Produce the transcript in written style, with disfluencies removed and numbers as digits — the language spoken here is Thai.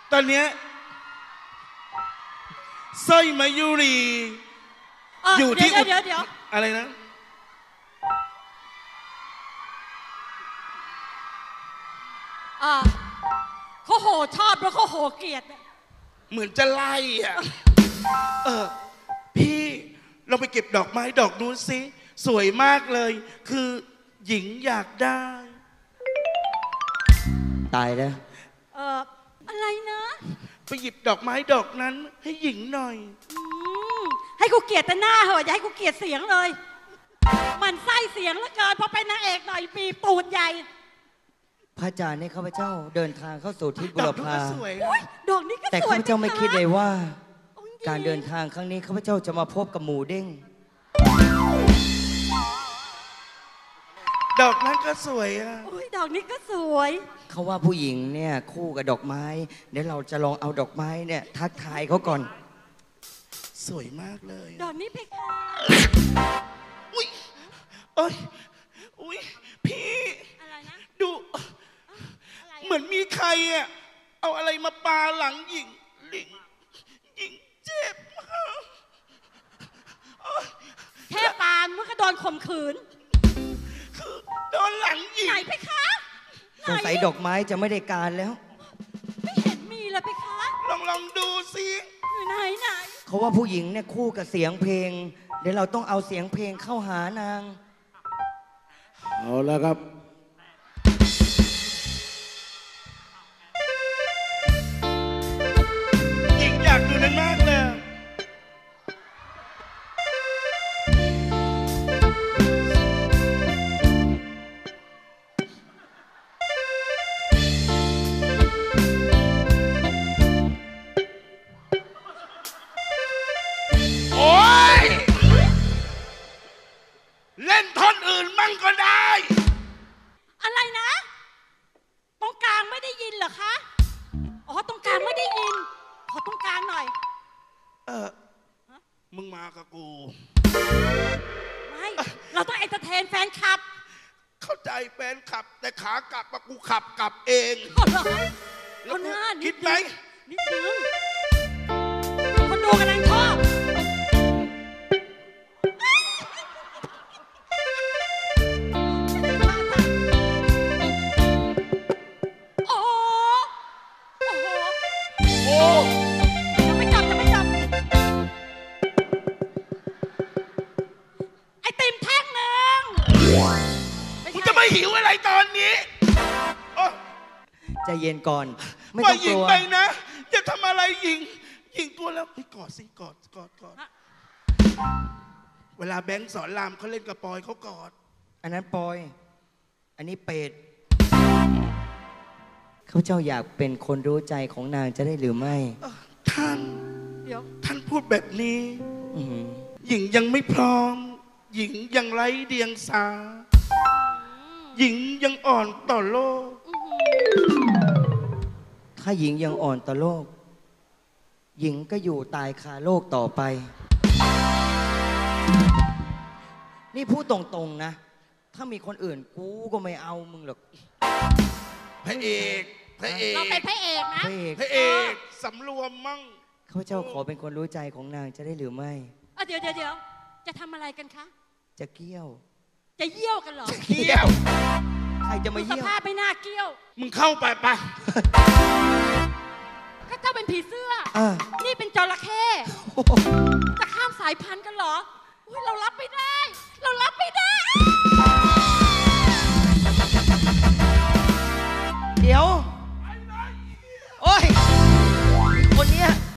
ตอนเนี้ยสร้อยมายุรีอยู่ที่เดี๋ยวอะไรนะเขาโหชอบแล้วเขาโหเกลียดเหมือนจะไล่อ่ะพี่เราไปเก็บดอกไม้ดอกนู้นสิสวยมากเลยคือหญิงอยากได้ตายแล้วอะไรนะไปหยิบดอกไม้ดอกนั้นให้หญิงหน่อยให้กูเกลียดแต่หน้าเหรออย่าให้กูเกลียดเสียงเลยมันไส้เสียงเหลือเกินพอเป็นนางเอกหน่อยปีปูดใหญ่พระอาจารย์เนี่ยข้าพเจ้าเดินทางเข้าสู่ทิศบุรพาดอกนี้ก็สวยแต่ข้าพเจ้าไม่คิดเลยว่าการเดินทางครั้งนี้ข้าพเจ้าจะมาพบกับหมูเด้งดอกนั้นก็สวยอ่ะดอกนี้ก็สวยเขาว่าผู้หญิงเนี่ยคู่กับดอกไม้เดี๋ยวเราจะลองเอาดอกไม้เนี่ยทักทายเขาก่อนสวยมากเลยดอกนี้เพคะอุ้ยพี่อะไรนะดูเหมือนมีใครอ่ะเอาอะไรมาปาหลังหญิงเจ็บแค่ปามันก็โดนข่มขืนคือโดนหลังหญิงไหนเพคะสงสัยดอกไม้จะไม่ได้การแล้วไม่เห็นมีเลยเพคะลองดูสิไหนเขาว่าผู้หญิงเนี่ยคู่กับเสียงเพลงเดี๋ยวเราต้องเอาเสียงเพลงเข้าหานางเอาแล้วครับหญิงอยากดูนั้นมากเลยเล่นท่อนอื่นมั่งก็ได้อะไรนะตรงกลางไม่ได้ยินเหรอคะตรงกลางไม่ได้ยินขอตรงกลางหน่อยมึงมากับกูไม่เราต้องเอนเตอร์เทนแฟนคลับเข้าใจแฟนคลับแต่ขากลับกูขับกลับเองแล้วคิดไหมนิดนึงคนดูกำลังชอบหิวอะไรตอนนี้ใจเย็นก่อนไม่ต้องกลัวไปนะจะทำอะไรหญิงตัวแล้วกอดสิกอดเวลาแบงค์สอนรามเขาเล่นกับปอยเขากอดอันนั้นปอยอันนี้เป็ดเขาเจ้าอยากเป็นคนรู้ใจของนางจะได้หรือไม่ท่านพูดแบบนี้หญิงยังไม่พร้อมหญิงยังไร้เดียงสาหญิงยังอ่อนต่อโลกถ้าหญิงยังอ่อนต่อโลกหญิงก็อยู่ตายคาโลกต่อไปนี่พูดตรงๆนะถ้ามีคนอื่นกูก็ไม่เอามึงหรอกพระเอกเราเป็นพระเอกนะพระเอกสำรวมมั่งข้าพเจ้าขอเป็นคนรู้ใจของนางจะได้หรือไม่เดี๋ยวจะทำอะไรกันคะจะเกี้ยวจะเยี่ยวกันเหรอเกี้ยวใครจะมาเยี่ยวสภาพไม่น่าเกี้ยวมึงเข้าไปก็เจ้าเป็นผีเสื้อนี่เป็นจระเข้จะข้ามสายพันธุ์กันเหรอเรารับไม่ได้เดี๋ยว